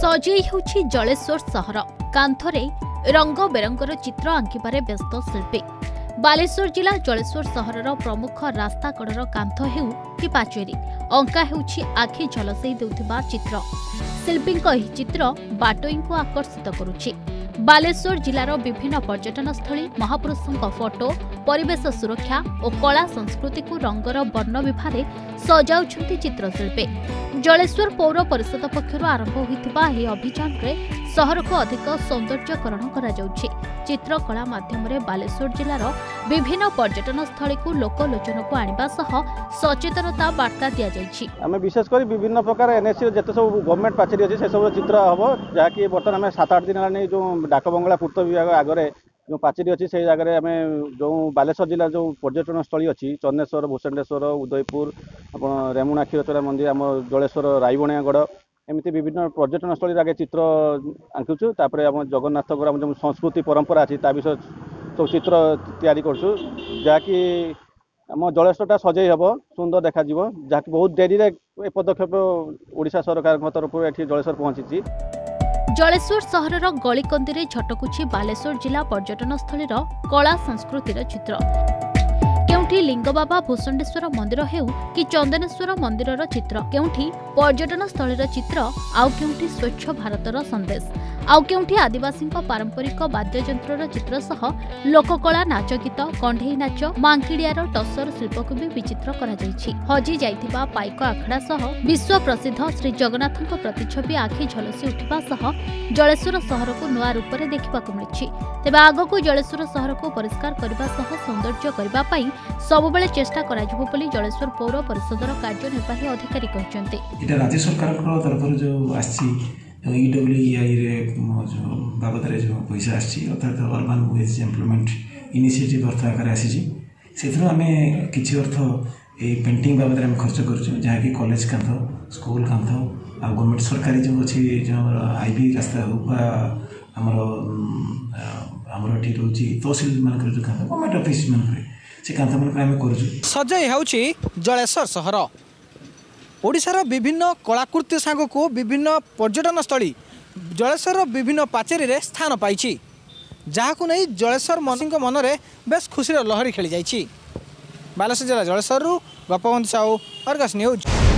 सजई होछि जलेश्वर सहर कांथरे रंग बेरंगर चित्र आंकिबारे व्यस्त शिल्पी। बालेश्वर जिला जलेश्वर सहरर प्रमुख रास्ता कड़र कांथ हेउ कि पाचेरी अंका हेउछि आखि झलसई देउथिबा चित्र। शिल्पीक एही चित्र बाटोईଙ୍କୁ आकर्षित करुछि। बालेश्वर जिलार विभिन्न पर्यटन स्थली महापुरुषों फोटो परिवेश सुरक्षा और कला संस्कृति को रंगर वर्ण विभारे सजाउछंती चित्रशिल्पी। जलेश्वर पौर परिषद पक्षर आरंभ होइतिबा एही अभियान रे सहर को अधिक सौंदर्यकरण करा जाउछि। चित्रकला माध्यम रे बालेश्वर जिलार विभिन्न पर्यटन स्थली को लोकलोचन को आनिबा सह सचेतनता वार्ता दिया जाइछि। आमे विशेष करी विभिन्न प्रकार एनएससी जते सब गवर्नमेंट पाचेरी अछि से सब चित्र हबो जाकी वर्तमान आमे 7-8 दिन लानी जो डाक बंगला पूर्त विभाग आगरे जो पाचेरी अच्छी से जगह आम जो बालेश्वर जिला जो पर्यटन स्थली अच्छी चन्नेश्वर भूषंडेश्वर उदयपुर आप रेमुणा क्षीरचोरा मंदिर आम जलेश्वर राईबणियागढ़ एमती विभिन्न पर्यटन स्थली आगे चित्र आंकुचु। तापर आम जगन्नाथ जो संस्कृति परंपरा अच्छी विषय सब चित्र तैयारी करछु जहाँकि आम जलेश्वरटा सजई हम सुंदर देखा जहाँकि बहुत डेरी ए पदक्षेप ओडिशा सरकार तरफ ये जलेश्वर पहुंची। जलेश्वर सहरर गलिकंदी झटकुछि बालेश्वर जिला पर्यटन स्थलीर कला संस्कृतिर चित्र। केउठी लिंगबाबा भूषंडेश्वर मंदिर हेउ कि चंदनेश्वर मंदिरर चित्र, केउठी पर्यटन स्थलीर चित्र, आउ केउठी स्वच्छ भारतर संदेश, आउ केउठी आदिवासी पारंपरिक वाद्ययंत्रर चित्र सह लोककला नाच गीत कंढेई नाच मांकिड़ियार टसर शिल्प को भी विचित्र करा जायछि। हजि जाइथिबा पाइक आखड़ा सह विश्व प्रसिद्ध श्री जगन्नाथଙ୍କ प्रतिछवि आखि झलसी उठिबा सह जलेश्वर सहर को नुआ रूप में देखा मिली। तेबे आगको जलेश्वर सहर को परिष्कार करबा सह सौंदर्य करबा पई सबुबेले चेष्टा कराजिबो बोली जलेश्वर पौर परिषदर कार्यनिर्वाही अधिकारी कहचंते। एटा राज्य सरकार तरफ जो आछि ईडब्ल्यूईआई रे जो बाबद रे जो पैसा आछि अर्थात अर्बन विलेज एम्प्लॉयमेंट इनिशिएटिव अर्थ आकार आछि सेथरो हमें किछि अर्थ ए पेंटिंग बाबद रे हम खर्च करछु जहाँ कि कॉलेज कांथ स्कूल कांथ आ गवर्नमेंट सरकारी जो अछि जो आईबी रास्ता हो हमर ठीक होछि तहसील मान कर जो कांथ गवर्नमेंट ऑफिस मान से कांथ मान आमे करछु। सजई होछि जलेश्वर सहर ओडिशार विभिन्न कलाकृति सांग को विभिन्न पर्यटन स्थली जलेश्वर विभिन्न पाचेरी रे स्थान पाइछि जहाँ को नहीं जलेश्वर मसीक मन में बेस खुशी लहरी खेली जाइछि। बालेश्वर जिला जलेश्वर गोपबंधु साहू अर्गस न्यूज।